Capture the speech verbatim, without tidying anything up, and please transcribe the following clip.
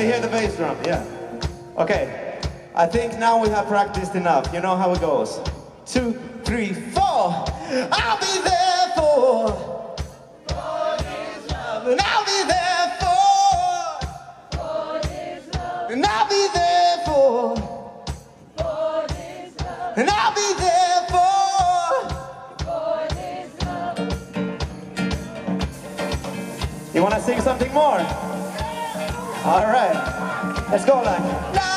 me hear the bass drum, yeah. Okay, I think now we have practiced enough. You know how it goes. Two, three, four. I'll be there for, for this love. And I'll be there for, for this love. And I'll be there for, for this love. And I'll be there for, for this love. You want to sing something more? All right, let's go like.